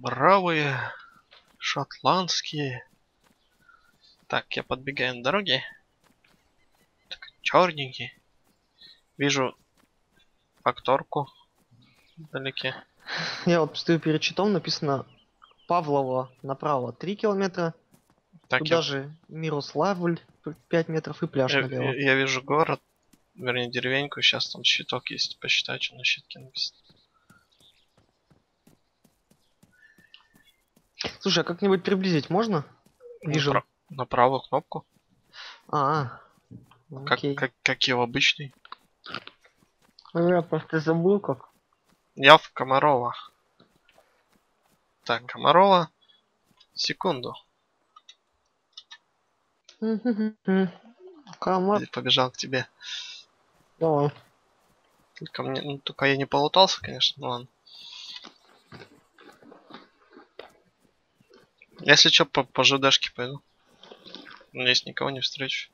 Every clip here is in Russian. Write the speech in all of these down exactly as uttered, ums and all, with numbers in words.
Бравые шотландские. Так, я подбегаю на дороге. Так, черненький. Вижу факторку вдалеке. Я вот стою перед щитом, написано Павлово направо три километра. Так, Туда я, же Мирославль пять метров и пляж я, налево. я- я вижу город, вернее деревеньку. Сейчас там щиток есть. Посчитаю, что на щитке написано. Слушай, а как-нибудь приблизить можно? Вижу. Напра- на правую кнопку. А, Как, окей. как, как и в обычный. Ну, я просто забыл как. Я в Комарова. Так, Комарова. Секунду. Комар. Я побежал к тебе. Давай. Только, мне, ну, только я не полутался, конечно, ну ладно. Если что, по, по ЖДшке пойду. Надеюсь, никого не встречу.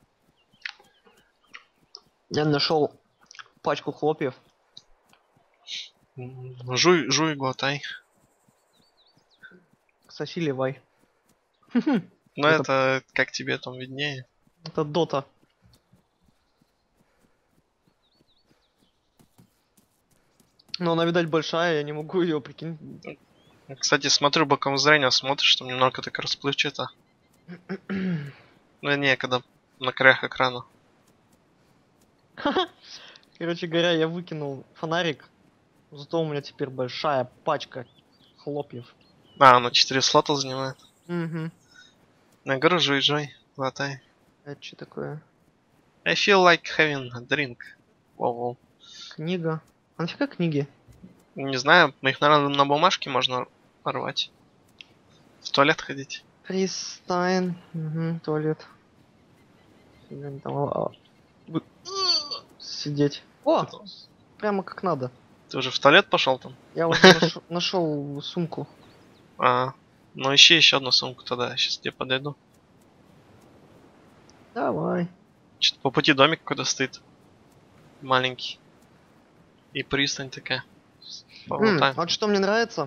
Я нашел пачку хлопьев. М, Жуй, жуй, глотай. Соси ливай. Но Это- это как тебе там виднее. Это дота. Но она, видать, большая, я не могу ее прикинуть. Кстати, смотрю боковым зрением, смотришь, там немного так расплывчато. Ну не, когда на краях экрана. Короче говоря, я выкинул фонарик. Зато у меня теперь большая пачка хлопьев. А, она четыре слота занимает. Угу. На гору жуй, жуй, глотай. Это что такое? I feel like having a drink. Воу-воу. Книга. А нафига книги? Не знаю, их, наверное, на бумажке можно порвать. В туалет ходить. Фристайн. Угу, туалет. Фига они там, а, а, вы- сидеть. О! Прямо как надо. Ты уже в туалет пошел там? Я уже нашел сумку. А, ну ищи еще одну сумку тогда, сейчас тебе подойду. Давай. Что-то по пути домик какой-то стоит. Маленький. И пристань такая. М, Полутаем. вот что мне нравится.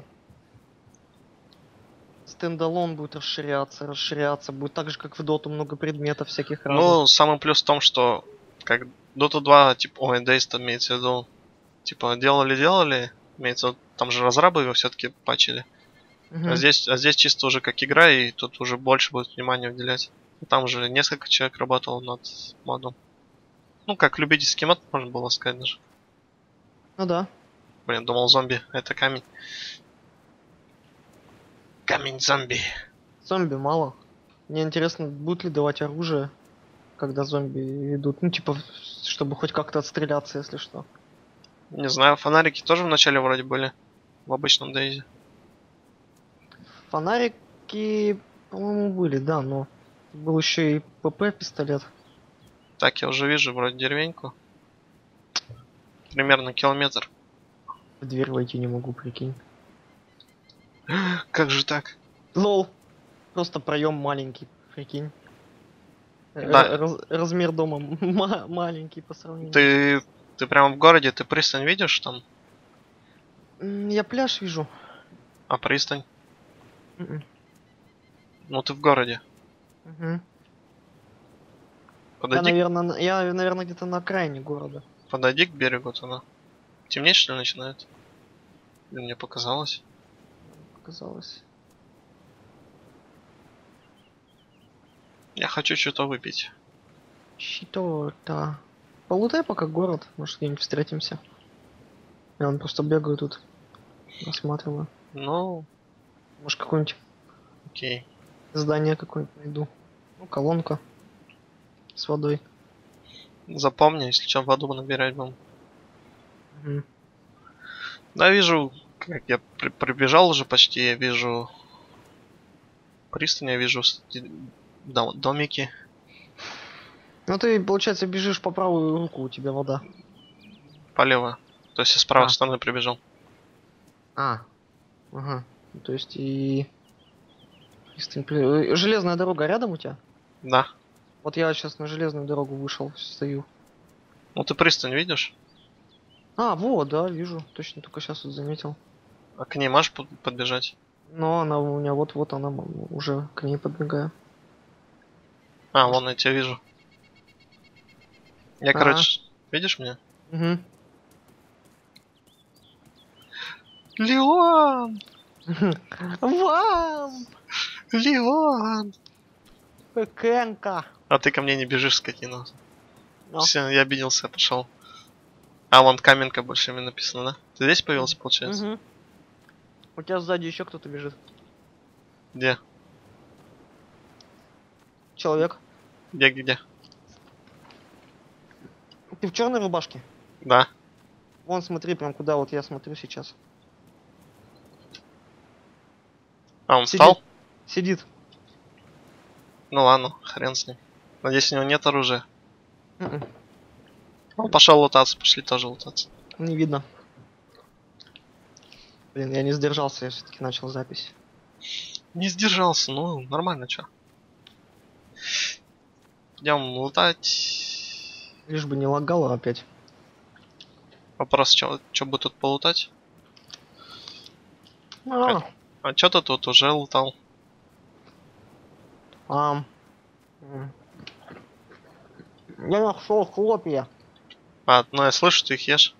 Стендалон будет расширяться, расширяться. Будет так же, как в доту, много предметов всяких разных. Ну, самый плюс в том, что как Dota два, типа, ой, Days там имеется в виду, типа, делали-делали, имеется в виду, там же разрабы его все-таки патчили. Мгм. А здесь, а здесь чисто уже как игра, и тут уже больше будет внимания уделять. Там уже несколько человек работало над модом. Ну, как любительский мод, можно было сказать даже. Ну да. Блин, думал зомби, это камень. Камень зомби. Зомби мало. Мне интересно, будут ли давать оружие, когда зомби идут. Ну, типа, чтобы хоть как-то отстреляться, если что. Не знаю, фонарики тоже в начале вроде были. В обычном Дейзе. Фонарики, по-моему, были, да, но был еще и ПП-пистолет. Так, я уже вижу вроде деревеньку. Примерно километр. В дверь войти не могу, прикинь. Как же так? Лол. Просто проем маленький, прикинь. Р- Да. раз- размер дома ма- маленький по сравнению. Ты, ты прямо в городе, ты пристань видишь там? М, Я пляж вижу. А пристань? Мгм. Ну ты в городе. Мгм. Я, Подойди, наверное, я, наверное, где-то на окраине города. подойди к берегу туда. Темнеть что ли начинает? Или мне показалось? Показалось. Я хочу что-то выпить. Что-то. Полутай пока город, может где-нибудь встретимся. Я вон просто бегаю тут, осматриваю. Ну, Может какое-нибудь окей. здание какое-нибудь найду. Ну, колонка с водой. Запомни, если что, воду набирать будем. Мгм. Да, вижу, как я при- прибежал уже почти, я вижу пристань, я вижу с- дом- домики. Ну ты, получается, бежишь по правую руку, у тебя вода. Полево. То есть я с правой А. стороны прибежал. А. Ага. Ну, то есть и... пристань при- э, Железная дорога рядом у тебя? Да. Вот я сейчас на железную дорогу вышел, стою. Ну ты пристань видишь? А, вот, да, вижу. Точно, только сейчас вот заметил. А к ней можешь под- подбежать? Но она у меня вот-вот, она м, уже к ней подбегаю. А, Может. вон я тебя вижу. Я, А, короче, видишь меня? угу. Леон! Вам! Леон! Кэнка! А ты ко мне не бежишь, скотина. Но. Все, я обиделся, пошел. А, вон каменка больше мне написано, да? Ты здесь появился, получается? Угу. У тебя сзади еще кто-то бежит. Где? Человек. Где, где? Ты в черной рубашке? Да. Вон, смотри, прям куда вот я смотрю сейчас. А, он Сидит. встал? Сидит. Ну ладно, хрен с ним. Надеюсь, у него нет оружия. М-м, Он пошел лутаться, пошли тоже лутаться. Не видно. Блин, я не сдержался, я все-таки начал запись. Не сдержался, ну нормально, чё. Идем лутать. Лишь бы не лагало опять. Вопрос, чё, чё бы тут полутать? А, А чё ты тут уже лутал? ам. М. Я нашел хлопья. А, ну я слышу, ты их ешь.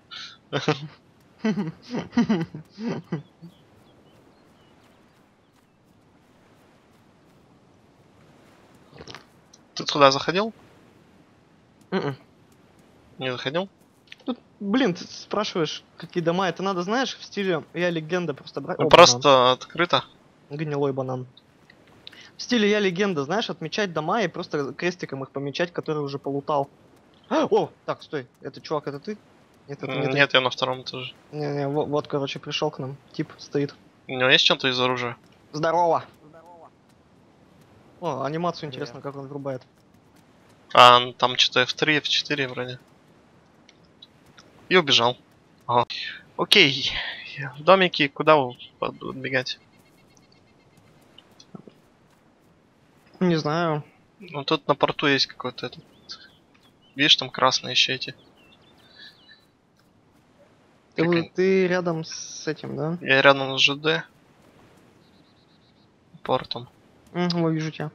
Ты туда заходил? М-м. Не заходил? Тут, блин, ты спрашиваешь, какие дома. Это надо, знаешь, в стиле Я Легенда просто брать. Ну О, банан. просто открыто. Гнилой банан. В стиле Я Легенда, знаешь, отмечать дома и просто крестиком их помечать, которые уже полутал. А, О, так, стой. Это чувак, это ты? Нет, это не М, ты. Нет, я на втором этаже. Не-не, вот, вот, короче, пришел к нам. Тип стоит. У него есть что-то из оружия? Здорово. О, анимацию интересно, как он врубает. А, ну, там что-то эф три, эф четыре вроде. И убежал. Ага. Окей. Домики, куда вы подбегать? Не знаю. Ну тут на порту есть какой-то этот. Видишь, там красные еще эти. Ты, Как вы- они? ты рядом с этим, да? Я рядом с ЖД. Портом. Угу, вижу тебя.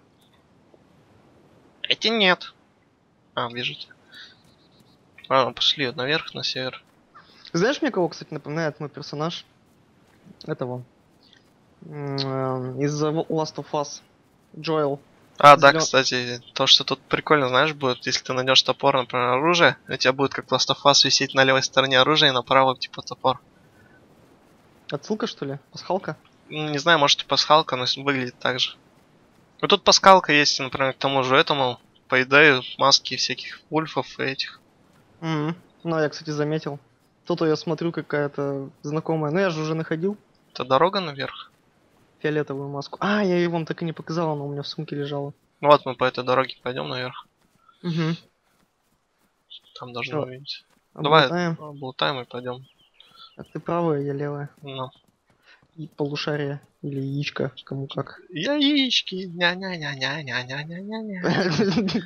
Эти нет. А, вижу тебя. Ладно, пошли наверх, на север. Знаешь, мне кого, кстати, напоминает мой персонаж? Этого. М, эм, Из э, Last of Us. Джоэл. А, да, Зелен... кстати, то, что тут прикольно, знаешь, будет, если ты найдешь топор, например, оружие, у тебя будет как в Last of Us висеть на левой стороне оружие и направо типа топор. Отсылка, что ли? Пасхалка? Ну, не знаю, может и пасхалка, но выглядит так же. Ну тут пасхалка есть, например, к тому же этому, по идее, маски всяких вульфов и этих. Мгм. Ну, я, кстати, заметил. Тут я смотрю, какая-то знакомая. Ну, я же уже находил Это дорога наверх. фиолетовую маску. А, я ее вам так и не показал, она у меня в сумке лежала. Ну вот мы по этой дороге пойдем наверх. Угу. Там должны Все, увидеть. Давай, облутаем. облутаем и пойдем. А ты правая, я левая. Ну. И полушарие. Или яичко, кому как. Яички. Ня-ня-ня-ня-ня-ня-ня-ня.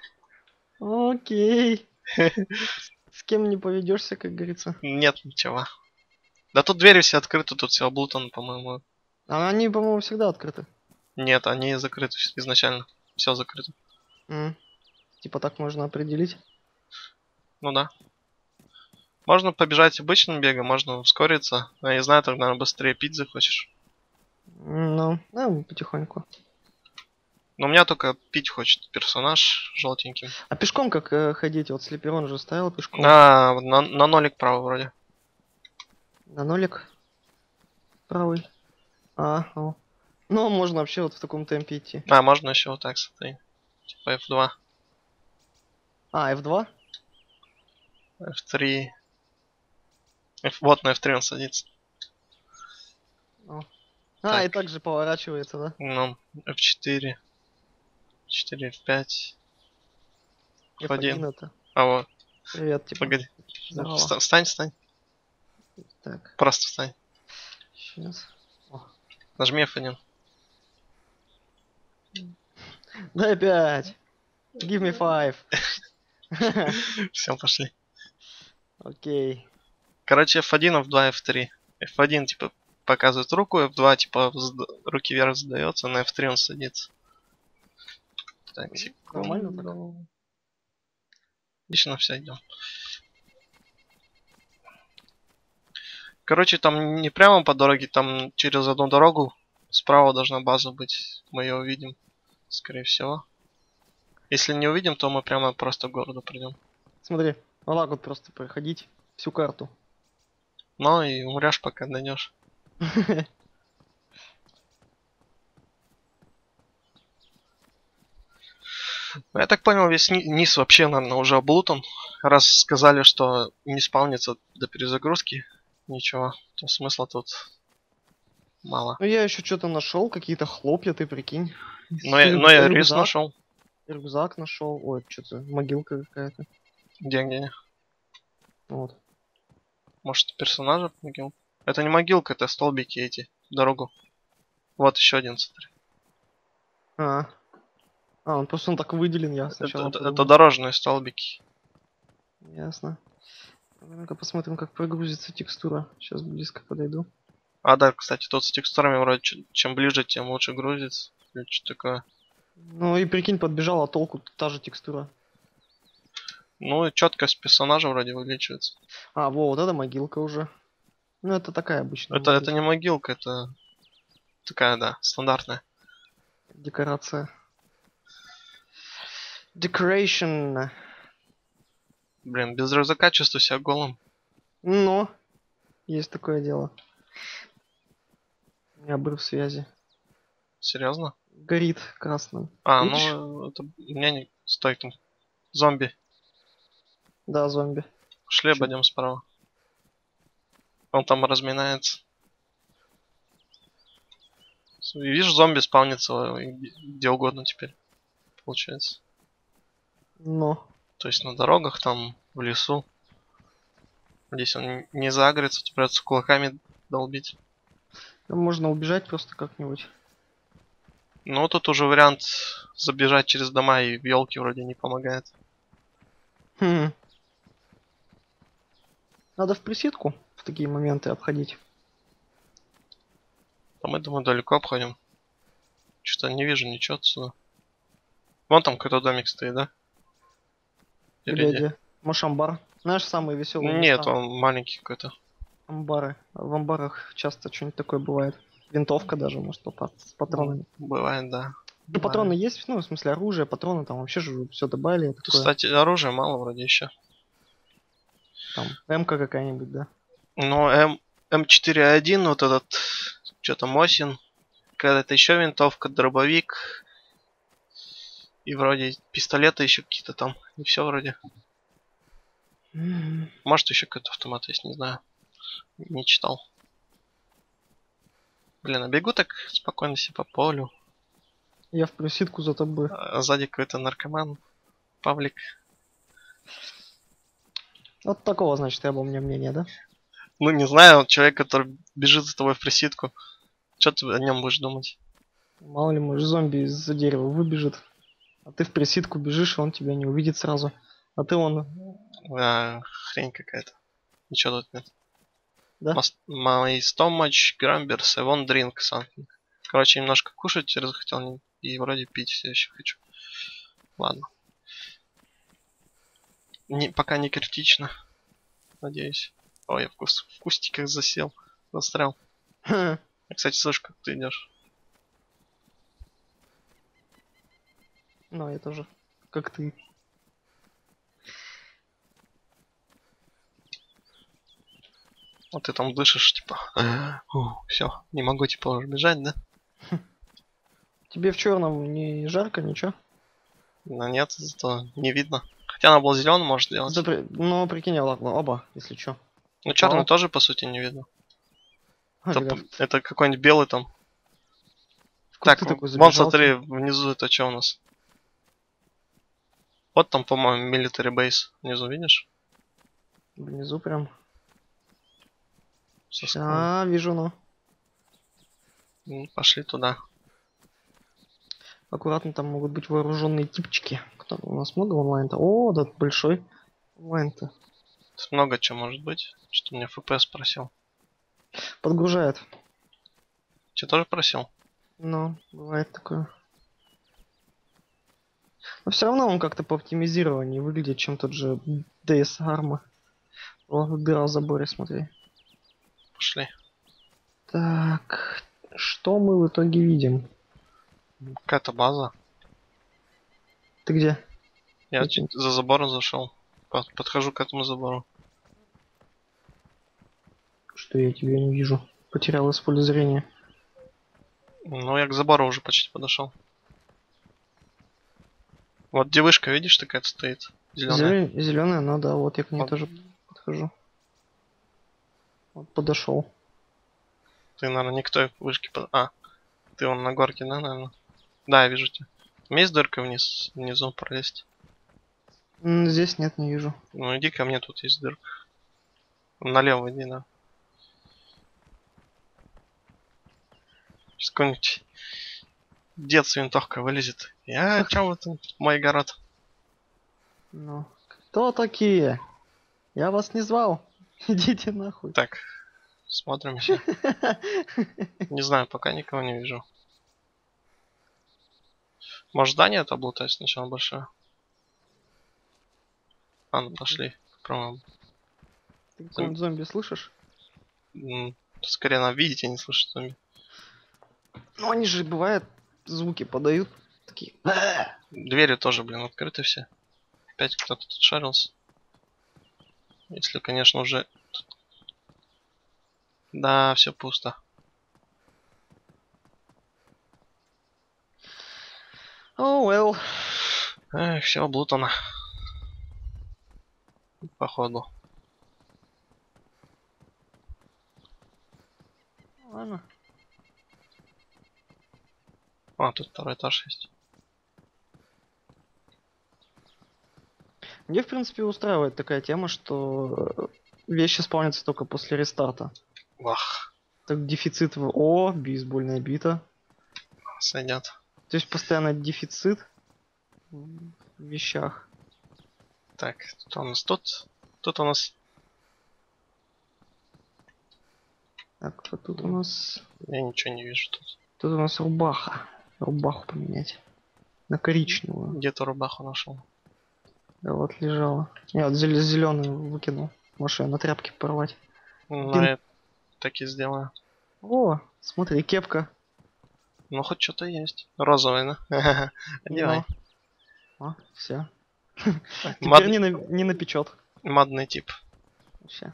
Окей. С кем не поведешься, как говорится. Нет ничего. Да тут двери все открыты, тут все облутано, по-моему. А они, по-моему, всегда открыты. Нет, они закрыты изначально. Все закрыто. М. Типа так можно определить. Ну да. Можно побежать обычным бегом, можно ускориться. Я не знаю, так, наверное, быстрее пить захочешь. М, Ну, ну, потихоньку. Но у меня только пить хочет персонаж желтенький. А пешком как э, ходить? Вот Слеперон же стоял пешком. А, на, на нолик право вроде. На нолик. Правый. А, о. Ну, можно вообще вот в таком темпе идти. А, можно еще вот так, смотри. Типа эф два, А, эф два? эф три. F... Вот на эф три он садится. О. А, Так. и также поворачивается, да? Ну, эф четыре. четыре, эф пять. эф один один. это. А вот, Привет, типа. погоди. Здорово. Вста- Встань, встань. Так, Просто встань. сейчас. Нажми эф один. Дай пять. Give me five. Все, пошли. Окей. Короче, эф один, эф два, эф три. эф один, типа, показывает руку, эф два типа сда- руки вверх сдается, на эф три он садится. Так, Нормально так. секунду. Отлично, все, идем. Короче, там не прямо по дороге, там через одну дорогу справа должна база быть. Мы ее увидим, скорее всего. Если не увидим, то мы прямо просто к городу придем. Смотри, вот так вот просто проходить всю карту. Ну и умрешь, пока дойдешь. Я так понял, весь ни- низ вообще, наверное, уже облутан. Раз сказали, что не спавнится до перезагрузки, ничего, то смысла тут мало. Ну я еще что-то нашел, какие-то хлопья, ты прикинь. Но я, но я рис Рюкзак. нашел. Рюкзак нашел. Ой, что-то могилка какая-то. Где, где? Вот. Может, персонажа могил? Это не могилка, это столбики эти, дорогу. Вот еще один, смотри. А, а он просто он так выделен, я Это, сначала это- подумал. это дорожные столбики. Ясно. Ну-ка посмотрим, как прогрузится текстура. Сейчас близко подойду. А да, кстати, тут с текстурами вроде ч- чем ближе, тем лучше грузится. Или что такое. Ну и прикинь, подбежал, а толку та же текстура. Ну и четкость персонажа вроде увеличивается. А, во, вот это могилка уже. Ну это такая обычная. Это, это могилка. не могилка, это такая, да, стандартная. Декорация. Decoration. Блин, без рюкзака чувствую себя голым. Но есть такое дело. У меня обрыв связи. Серьезно? Горит красным. А, Видишь? ну это у меня не. Стой там. Зомби. Да, зомби. Шли, Чё? обойдем справа. Он там разминается. С- Видишь, зомби спавнится э, где где угодно теперь. Получается. Но. То есть на дорогах, там, в лесу. Здесь он не загрится, придется кулаками долбить. Там можно убежать просто как-нибудь. Ну, тут уже вариант забежать через дома и в елки вроде не помогает. Хм. Надо в присидку в такие моменты обходить. А мы, думаю, далеко обходим. Что-то не вижу ничего отсюда. Вон там какой-то домик стоит, да? Или Где, где? где? Может, амбар? Знаешь, самые веселые Нет, места? он маленький какой-то. Амбары. В амбарах часто что-нибудь такое бывает. Винтовка даже может попасться с патронами. Бывает, да. Ну, патроны есть, ну, в смысле, оружие, патроны, там вообще же все добавили. Тут, Такое. кстати, оружия мало вроде еще. Там, М-ка какая-нибудь, да? Но М, М4А1, вот этот, что-то Мосин, какая-то еще винтовка, дробовик. И вроде пистолеты еще какие-то там. И все вроде. М. Может еще какой-то автомат есть, не знаю. Не читал. Блин, а бегу так спокойно себе по полю. Я в присидку за тобой. А сзади какой-то наркоман. Павлик. Вот такого, значит, я был мне мнение, да? Ну, не знаю, человек, который бежит за тобой в присидку. Что ты о нем будешь думать? Мало ли, может, зомби из-за дерева выбежит. А ты в присидку бежишь, и он тебя не увидит сразу. А ты он, А, хрень какая-то. Ничего тут нет. да? Must- My stomach grumbers, I won't drink something. Короче, немножко кушать захотел и вроде пить все еще хочу. Ладно. Не, пока не критично. Надеюсь. Ой, я в, кус- в кустиках засел. Застрял. Я, кстати, слышу, как ты идешь. Ну, я тоже. Как ты. Вот ты там дышишь, типа. Все, не могу, типа, уже бежать, да? Тебе в черном не жарко, ничего? Но нет, зато не видно. Хотя она была зеленый, может делать. Да, при- ну, прикинь, я ладно, оба, если что. Ну, черный Вау. тоже, по сути, не видно. Это, Ага, п- это какой-нибудь белый там. в кусты Так, такой вон, забежал, смотри, типа. внизу это что у нас? Вот там, по-моему, military base. Внизу, видишь? Внизу прям. Со скалой. А, вижу, ну. Ну, пошли туда. Аккуратно, там могут быть вооруженные типчики. Кто у нас много онлайн-то? О, да, большой онлайн-то. Тут много чего может быть. Что мне эф пи эс спросил. Подгружает. Че, тоже просил? Ну, бывает такое. Но все равно он как-то по оптимизированию выглядит, чем тот же ди эс Arma. О, дыра в заборе, смотри. Пошли. Так, что мы в итоге видим? Какая-то база. Ты где? Я Я чуть чё- за забором зашел. Под- Подхожу к этому забору. Что я тебя не вижу? Потерял из поля зрения. Ну, я к забору уже почти подошел. Вот девушка, видишь, такая стоит. Зеленая. Зеленая, ну да, вот я к ней Вот. тоже подхожу. Вот подошел. Ты, наверное, не к той вышке. под- А, ты вон на горке, да, наверное? Да, я вижу тебя. У меня есть дырка вниз, внизу пролезть. М, Здесь нет, не вижу. Ну иди ко мне, тут есть дырка. Налево иди, да. Сейчас какой-нибудь дед с винтовкой вылезет. Я чё вы тут? Мой город. Ну, кто такие? Я вас не звал. Идите нахуй. Так, смотрим все. Не знаю, пока никого не вижу. Может, здание это облутать сначала большое? А, ну пошли. Попробуем. Ты какого-нибудь зомби слышишь? М, Скорее нам видеть, а не слышать зомби. Ну, они же, бывает, звуки подают. Такие. «Бэ». Двери тоже, блин, открыты все. Опять кто-то тут шарился. Если, конечно, уже... Да, все пусто. Oh, well. Эх, все облутано. Походу. Ладно. А, тут второй этаж есть. Мне, в принципе, устраивает такая тема, что э, вещи спавнятся только после рестарта. Вах, Так дефицит в... О, бейсбольная бита. сойдет. То есть постоянно дефицит в вещах. Так, тут у нас тут. Тут у нас... Так, а тут у нас... Я ничего не вижу тут. Тут у нас рубаха. Рубаху поменять. На коричневую. Где-то рубаху нашел. Да вот лежала. Я вот зеленую выкинул. Может ее на тряпке порвать. Ну, Пин- я так и сделаю. О, смотри, кепка. Ну, хоть что-то есть. Розовый, да? Одевай. О, все. Так, Теперь мод- не, на... не напечет. Модный тип. Вообще.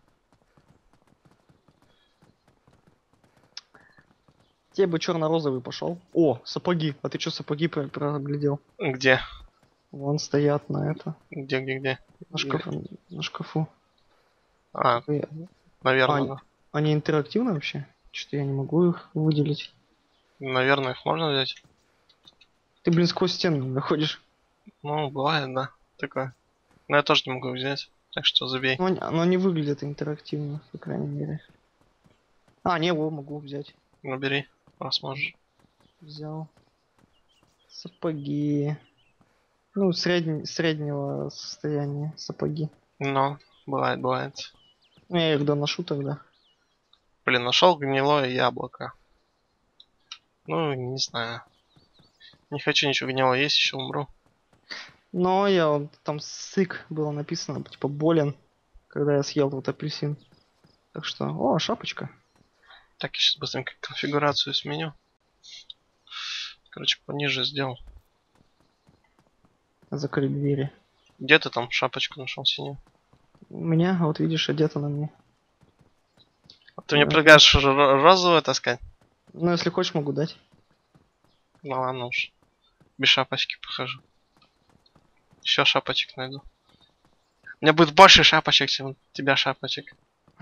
Тебе бы черно-розовый пошел. О, сапоги. А ты что сапоги про- проглядел? Где? Вон стоят на это. Где, где, где? На шкафу. На шкафу. А, Э, наверное, А, да. Они интерактивны вообще? Что-то я не могу их выделить. Наверное, их можно взять. Ты, блин, сквозь стену находишь. Ну, бывает, да. Такое. Но я тоже не могу взять. Так что забей. Но они, но они выглядят интерактивно, по крайней мере. А, не, его могу взять. Ну, бери, раз можешь. Взял. Сапоги. Ну, средне- среднего состояния сапоги. Но, бывает, бывает. Ну, я их доношу тогда. Блин, нашел гнилое яблоко. Ну, не знаю. Не хочу ничего гнилого есть, еще умру. Но я вот там сык было написано, типа болен, когда я съел вот апельсин. Так что, о, шапочка. Так, я сейчас быстренько конфигурацию сменю. Короче, пониже сделал. Закрыть двери. Где ты там шапочку нашел синюю? У меня, а вот видишь, одето на мне. А ты мне Да. предлагаешь ро- розовую таскать? Ну, если хочешь, могу дать. Ну ладно уж. Без шапочки похожу. Еще шапочек найду. У меня будет больше шапочек, чем у тебя шапочек.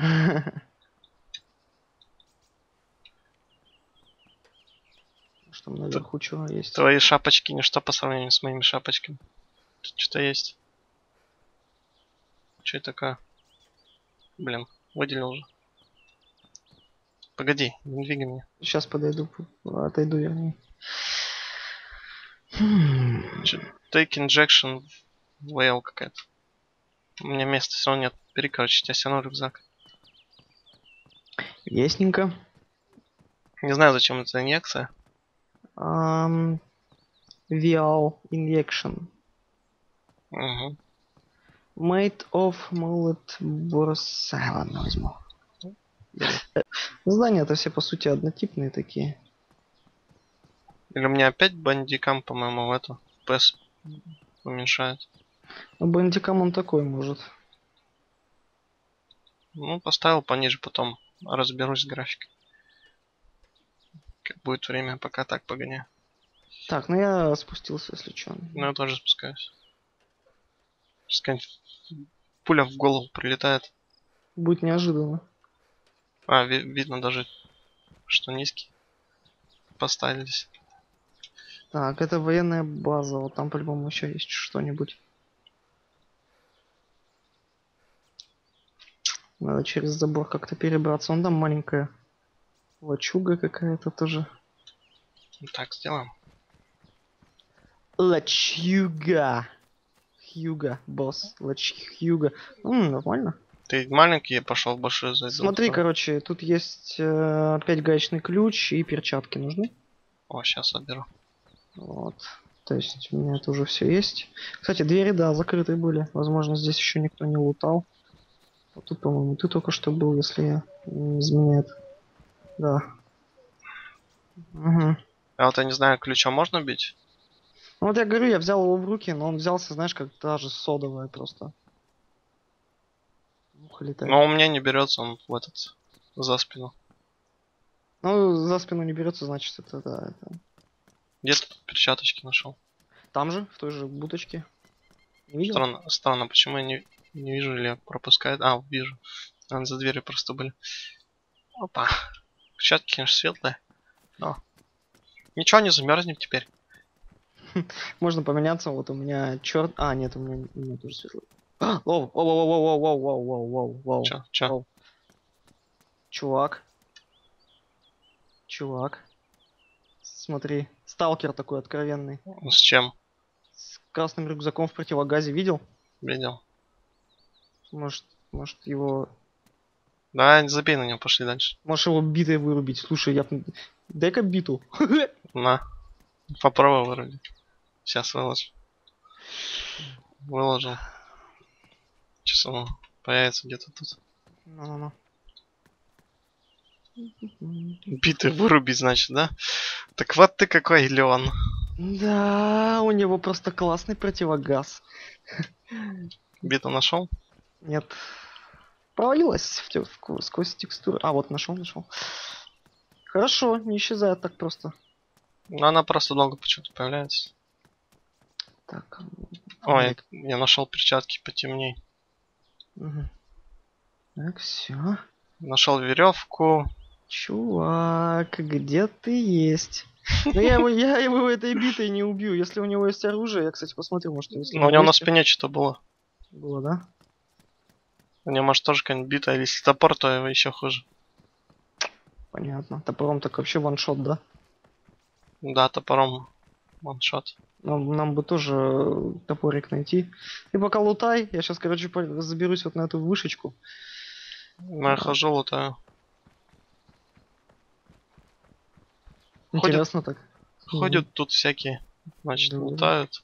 Что там наверху чего есть? Твои шапочки ничто по сравнению с моими шапочками. Тут что-то есть. Что это такое? Блин, выделил уже. Погоди, не двигай меня. Сейчас подойду, отойду вернее. Хм. Чё, Take injection whale какая-то. У меня места все равно нет. Бери, короче, у тебя все равно рюкзак. Ясненько. Не знаю, зачем эта инъекция. Um, Vial injection. Угу. Made of mullet boros. А, ладно, возьму. Бери. Здания это все по сути однотипные такие. Или мне опять бандикам, по-моему, в эту пэ эс уменьшает. А бандикам он такой может. Ну, поставил пониже, потом разберусь с графикой. Как будет время, пока так погоняю. Так, ну я спустился, если что. Ну, я тоже спускаюсь. Сейчас какая-нибудь пуля в голову прилетает. Будет неожиданно. А, ви видно даже, что низкий. Поставились. Так, это военная база. Вот там по-любому еще есть что-нибудь. Надо через забор как-то перебраться. Он там маленькая лачуга какая-то тоже. Так, сделаем. Лачуга. Хьюга, босс. Лачуга. М, нормально. Ты маленький, я пошел в большой зайду. Смотри, Второй. короче, тут есть э, опять гаечный ключ и перчатки нужны. О, сейчас отберу. Вот. То есть у меня это уже все есть. Кстати, двери, да, закрыты были. Возможно, здесь еще никто не лутал. Вот тут, по-моему, ты только что был, если я не изменяет. Да. Угу. А вот я не знаю, ключом можно бить? Ну вот я говорю, я взял его в руки, но он взялся, знаешь, как даже содовая просто. Муха летает. Но у меня не берется он в этот, за спину. Ну, за спину не берется, значит, это да. Это... Где ты тут перчаточки нашел? Там же, в той же будочке. Не видел? Странно, странно, почему я не, не вижу или пропускает. А, вижу. Они за дверью просто были. Опа. Перчатки, конечно, светлые. Но. Ничего, не замерзнем теперь. Можно поменяться, вот у меня черт. А, нет, у меня, у меня тоже светлый. А, Воу, воу, воу, воу, воу, воу, воу, воу, воу. Чё, чё? Воу. Чувак. Чувак. Смотри, сталкер такой откровенный. С чем? С красным рюкзаком в противогазе видел? Видел. Может, может его... Да, не забей на него, пошли дальше. Можешь его битой вырубить. Слушай, я... Дай-ка биту. На. Попробуй вроде. Сейчас выложу. Выложил. Сейчас он появится где-то тут. Ну-ну-ну. Биты вырубить, значит, да? Так вот ты какой, Леон. Да, у него просто классный противогаз. Биту нашел? Нет. Провалилась в тё- в- сквозь текстуру. А, вот нашел, нашел. Хорошо, не исчезает так просто. Ну, она просто долго почему-то появляется. Так. Ой, я нашел перчатки потемней. Угу. Так, все. Нашел веревку. Чувак, где ты есть? Ну я его, я его этой битой не убью. Если у него есть оружие, я, кстати, посмотрю, может, если Ну, у него на есть- спине что-то было. было, да? У него, может, тоже какая-нибудь бита, или если топор, то его еще хуже. Понятно. Топором так вообще ваншот, да? Да, топором ваншот. Нам, нам бы тоже э, топорик найти. Ты пока лутай, я сейчас, короче, по- заберусь вот на эту вышечку. Ну, я хожу, лутаю. Интересно так. Ходят тут всякие, значит, Да. лутают.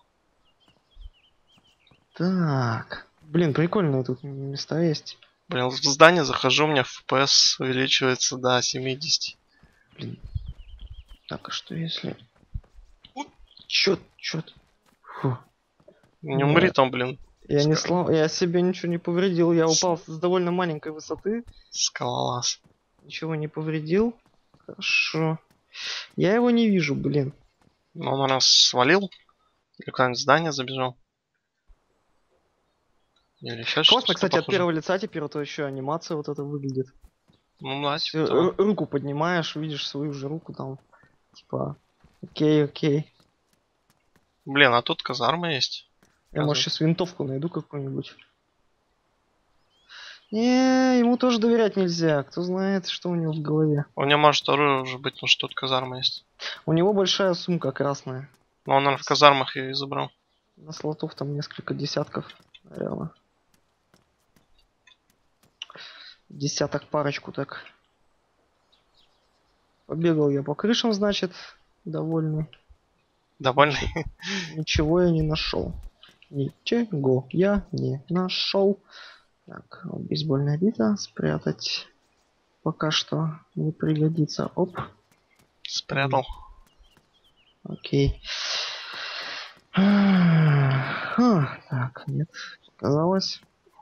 Так. Блин, прикольные тут места есть. Блин, в здание захожу, у меня эф пи эс увеличивается до семидесяти. Блин. Так, а что если... Чё, чё? ты? Фу. Не Да. умри там, блин. Я не Ска- слом... Я себе ничего не повредил. Я упал с довольно маленькой высоты. Скалолаз. Ничего не повредил. Хорошо. Я его не вижу, блин. Ну, он нас свалил. Или куда-нибудь в здание забежал. Или еще что-то. Классно, кстати, от похуже. первого лица теперь вот еще анимация вот это выглядит. Ну да, Всё, типа того. ру- руку поднимаешь, видишь свою же руку там. Типа, окей, окей. Блин, а тут казарма есть. Я, может, сейчас винтовку найду какую-нибудь. Не, ему тоже доверять нельзя. Кто знает, что у него в голове. У него может оружие уже быть, потому что тут казарма есть. У него большая сумка красная. Но он, наверное, в казармах ее и забрал. На слотов там несколько десятков, наверное. Десяток парочку так. Побегал я по крышам, значит, довольный. Довольный? Ничего я не нашел. Ничего я не нашел. Так, вот бейсбольная бита спрятать. Пока что не пригодится. Оп. Спрятал. Окей. А, так, нет, показалось.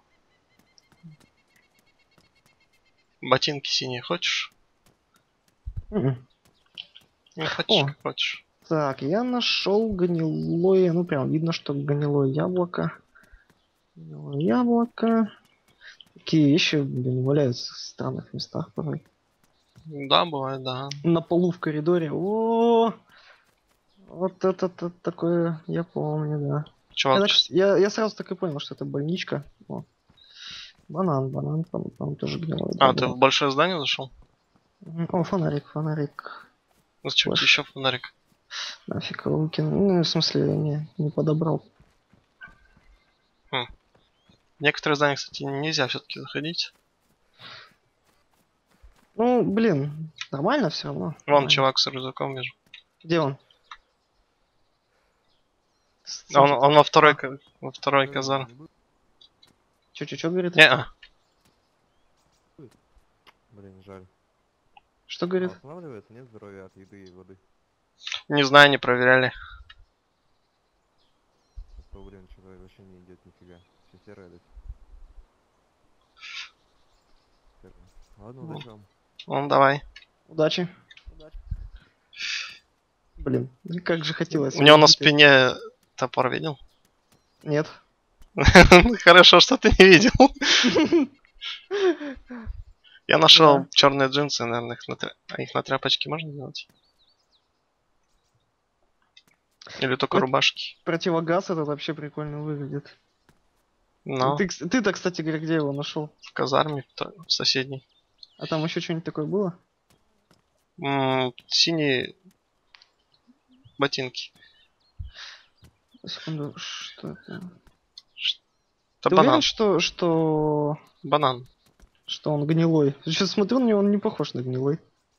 Ботинки синие хочешь? М-м. Не хочешь, как хочешь. Так, я нашел гнилое, ну прям видно, что гнилое яблоко. Гнилое яблоко. Такие вещи, блин, валяются в странных местах порой. Да, бывает, да. На полу в коридоре. О, вот это -то такое, я помню, да. Чувак, Я, так, я, я сразу так и понял, что это больничка. О. Банан, банан, там, там тоже гнилой. а, Да, ты да. в большое здание зашел? О, фонарик, фонарик. Зачем тебе Флэш. еще фонарик? Нафиг его выкинул. Ну, в смысле, не, не подобрал. Хм. Некоторые здания, кстати, нельзя все-таки заходить. Ну, блин, нормально все равно. Вон Нормально. чувак с рюкзаком вижу. Где он? А он, он во второй, А. ка- во второй казар. Чё, чё, чё говорит? Не, а. Блин, жаль. Что А говорит? восстанавливается, нет здоровья от еды и воды? Не знаю, не проверяли. А то, блин, что-то вообще не идет нифига. Все серое дать. Ладно, Ну. удачи вам. Ну, давай. Удачи. Блин, ну как же хотелось. У него на увидеть это. спине топор видел? Нет. Хорошо, что ты не видел. Я нашел Да. черные джинсы, наверное, их на, тря- а их на тряпочке можно делать? Или только Вот. рубашки? Противогаз этот вообще прикольно выглядит. Ну, Ты, кс- ты-то, кстати говоря, где его нашел? в казарме то- в соседней. А там еще что-нибудь такое было? М, синие ботинки. Секунду, что это? Это Ты банан. уверен, что, что, Банан. что он гнилой? Сейчас смотрю на него, он не похож на гнилой.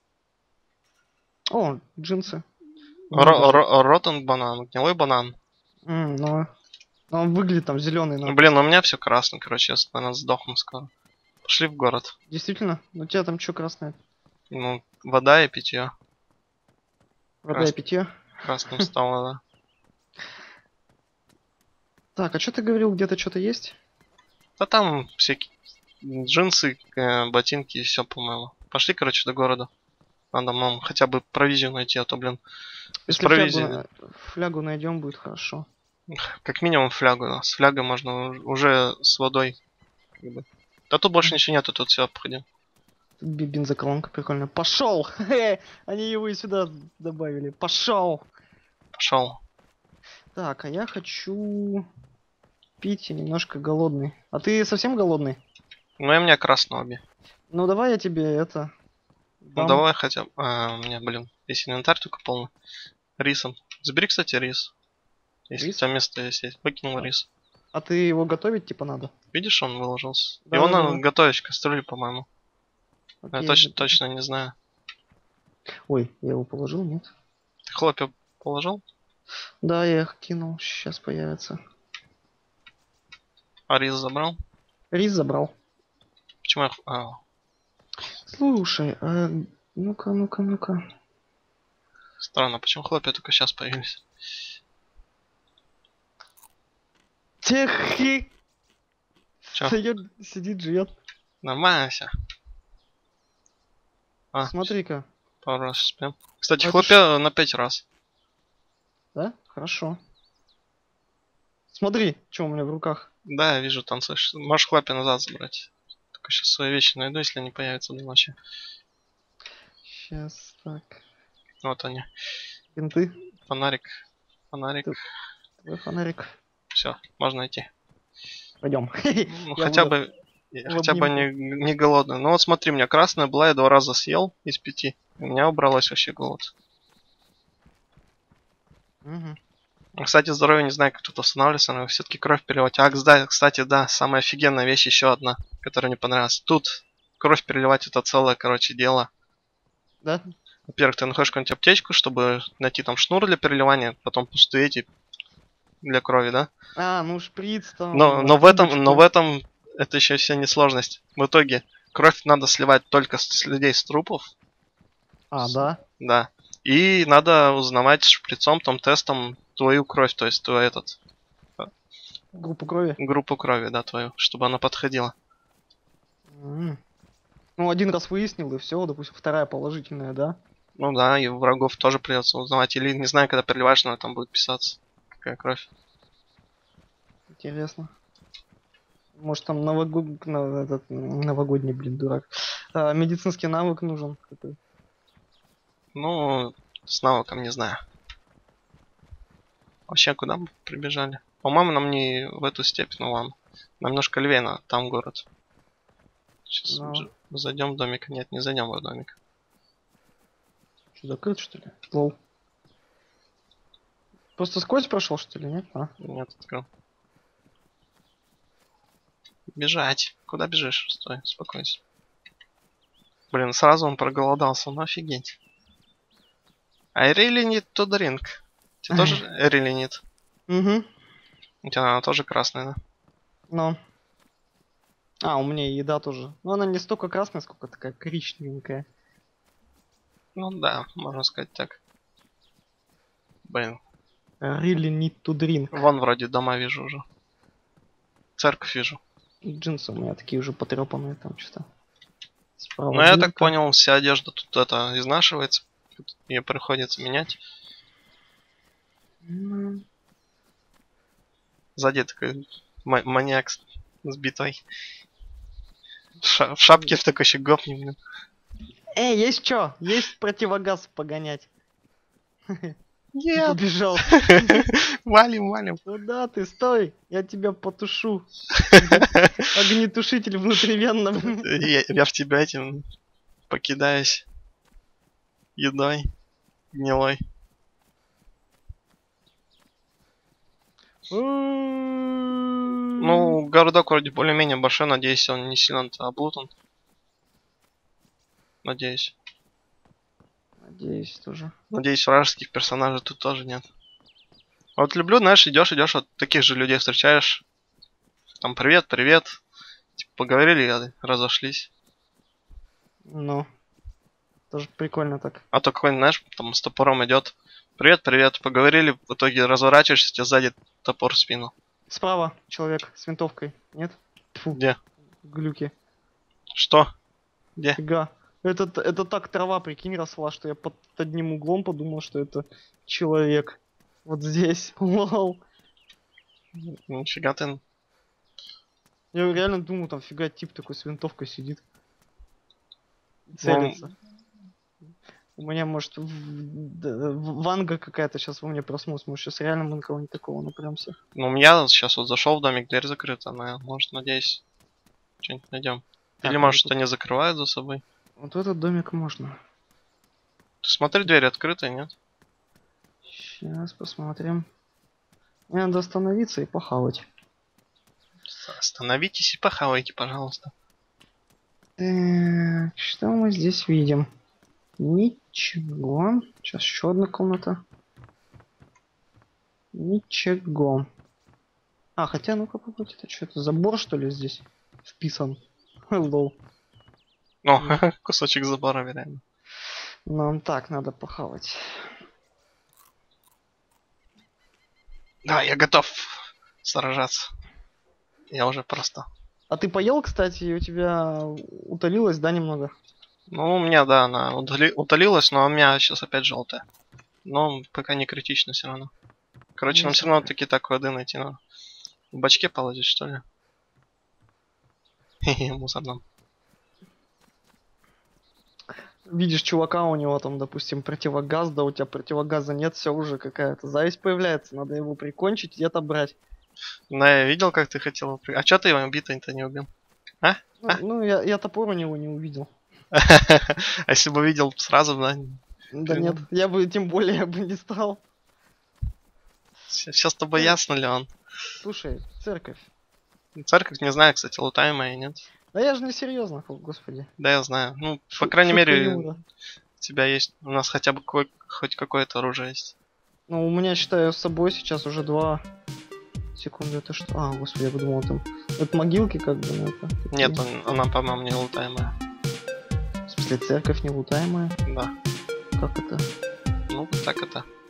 О, джинсы. Ну, Ро- даже- ро- Ротан банан. Гнилой банан. М, ну, но он выглядит там зеленый. Ну, блин, у меня все красное, короче, я, наверное, сдохну скоро. Пошли в город. Действительно? Ну, у тебя там что красное? Ну, вода и питье. Вода Крас- и питье. Красным стало, да. Так, а что ты говорил, где-то что-то есть? Да там всякие джинсы, э, ботинки и все, по-моему. Пошли, короче, до города. Надо нам хотя бы провизию найти, а то, блин, без Если флягу, провизии, на- флягу найдем, будет хорошо. как минимум флягу. С флягой можно у- уже с водой. Как бы. Да тут больше ничего нету, тут все обходим. Тут би- бензоколонка прикольная. Пошел! Они его и сюда добавили. Пошел! Пошел. Так, а я хочу пить, я немножко голодный. А ты совсем голодный? Ну и мне красного би. Ну давай я тебе это. Ну дам. давай хотя бы. А, у меня, блин, весь инвентарь только полный. Рисом. Забери, кстати, рис. Если Рис? у тебя место есть. есть. Выкинул рис. А ты его готовить типа надо? Видишь, он выложился. Да, Его да, надо да. готовить в кастрюле, по-моему. Я Окей, точно, это- точно не знаю. Ой, я его положил, нет? Ты хлопья положил? Да, я их кинул, сейчас появится. А рис забрал? Рис забрал. Почему я... х- А, Слушай, а ну-ка, ну-ка, ну-ка. странно, почему хлопья только сейчас появились? Техи! Чё? Стоит, сидит, живет. Нормально все. А, Смотри-ка, пару раз успел. Кстати, А это хлопья на пять раз. да? Хорошо. Смотри, что у меня в руках. Да, я вижу, танцуешь. Можешь хлопья назад забрать. Только сейчас свои вещи найду, если они появятся до ночи. Сейчас, так. Вот они. Бинты. Фонарик. Фонарик. Ты- Твой фонарик. Все, можно идти. Пойдем. Ну, Я хотя буду бы... Хотя бы не, обнимку. не голодный. Ну вот смотри, у меня красная была, я два раза съел из пяти. У меня убралось вообще голод. Мгм. Кстати, здоровье не знаю, как тут восстанавливается, но все-таки кровь переливать. А, кстати, кстати, да, самая офигенная вещь еще одна, которая мне понравилась. Тут кровь переливать это целое, короче, дело. Да? Во-первых, ты находишь какую-нибудь аптечку, чтобы найти там шнур для переливания, потом пустые эти для крови, да? А, ну шприц там, Но, а, но в этом, но в трубочку. этом это еще вся не сложность. В итоге кровь надо сливать только с с людей с трупов, А, да? да. И надо узнавать шприцом, там, тестом твою кровь, то есть твою этот, Группу крови. группу крови, да, твою, чтобы она подходила. М. Ну, один раз выяснил, и все, допустим, вторая положительная, да? Ну да, и врагов тоже придется узнавать. Или не знаю, когда переливаешь, но там будет писаться, какая кровь. Интересно. Может, там новогод... на- этот, м, новогодний, блин, дурак. А, медицинский навык нужен. какой. Ну, с навыком не знаю. Вообще, куда мы прибежали? По-моему, нам не в эту степь, ну ладно. Нам немножко левее, на там город. Сейчас Ну. зайдем в домик. Нет, не зайдем в домик. Что, закрыт, что ли? Лол. Просто сквозь прошел, что ли, нет? А? Нет, открыл. Бежать. Куда бежишь? Стой, успокойся. Блин, сразу он проголодался, ну офигеть. I really need to drink. Тебе тоже I really need? Угу. У тебя она тоже красная, да? Ну. А, у меня и еда тоже. Но она не столько красная, сколько такая коричневенькая. Ну да, можно сказать так. Блин, Really need to drink. вон вроде дома вижу уже. Церковь вижу. И джинсы у меня такие уже потрепанные там что-то. Справа Ну я так дымка. понял, вся одежда тут это изнашивается. Ее приходится менять. М. Сзади такой ма- маньяк с с битой. В, ша- в шапке в такой еще гопни, блин. Эй, есть чё? Есть противогаз погонять. Нет! Побежал. Валим, валим. Куда ты? Стой! Я тебя потушу. Огнетушитель внутривенно. Я, я в тебя этим покидаюсь едой гнилой. Ну, городок вроде более-менее большой, надеюсь, он не сильно облутан. Надеюсь. Надеюсь тоже. Надеюсь, вражеских персонажей тут тоже нет. Вот люблю, знаешь, идешь, идешь, вот таких же людей встречаешь. Там привет, привет. Типа поговорили и разошлись. Ну. Тоже прикольно так. А то какой-нибудь, знаешь, там с топором идет. Привет, привет, поговорили, в итоге разворачиваешься, тебе сзади топор в спину. Справа человек с винтовкой. Нет? Тьфу, Где? глюки. Что? Где? Фига. Это, это так трава, прикинь, росла, что я под одним углом подумал, что это человек. Вот здесь. Лол. Нифига ты. Я реально думаю, там фига тип такой с винтовкой сидит. Целится. У меня, может, в- д- в- ванга какая-то сейчас во мне проснулась. Может, сейчас реально мы на кого-нибудь такого напрямся. Ну, у меня сейчас вот зашел в домик, дверь закрыта, но, может, надеюсь, что-нибудь найдем. Так, Или, ну может, тут- они закрывают за собой. Вот в этот домик можно. Ты смотри, дверь открытая, нет? Сейчас посмотрим. Мне надо остановиться и похавать. Остановитесь и похавайте, пожалуйста. Так, что мы здесь видим? Ничего. Сейчас еще одна комната. Ничего. А, хотя, ну-ка, попробуйте, это что, это забор, что ли, здесь вписан? Лол. О, кусочек забора, реально. Нам так надо похавать. Да, я готов сражаться. Я уже просто... А ты поел, кстати, и у тебя утолилось, да, немного? Ну, у меня, да, она удали- утолилась, но у меня сейчас опять желтая. Но пока не критично все равно. Короче, нам все равно таки так воды найти надо. В бачке полазить, что ли? Хе-хе, мусорном. Видишь чувака, у него там, допустим, противогаз, да у тебя противогаза нет, все уже какая-то зависть появляется, надо его прикончить и отобрать. Да, я видел, как ты хотел. при- А чё ты его битой-то не убил? Ну, А? ну, я, я топор у него не увидел. А если бы увидел сразу, да? Да Ты- нет, я бы тем более бы не стал. Сейчас с тобой ясно ли он? Слушай, церковь. Церковь, не знаю, кстати, лутаемая нет. Да я же не серьезно, господи. Да, я знаю. Ну, по Шу- крайней шутка мере, юмора. тебя есть. У нас хотя бы кой- хоть какое-то оружие есть. Ну, у меня, считаю, с собой сейчас уже два... Секунду, это что? А, господи, я подумал, там... Это могилки как бы, ну, это... такие. Нет, он- она, по-моему, не лутаемая. В смысле, церковь нелутаемая? Да. Как это? Ну, вот так это.